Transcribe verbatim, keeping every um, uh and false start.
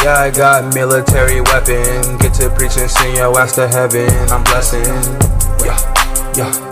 Yeah, I got military weapon. Get to preaching, send your ass to heaven. I'm blessing. Yeah, yeah.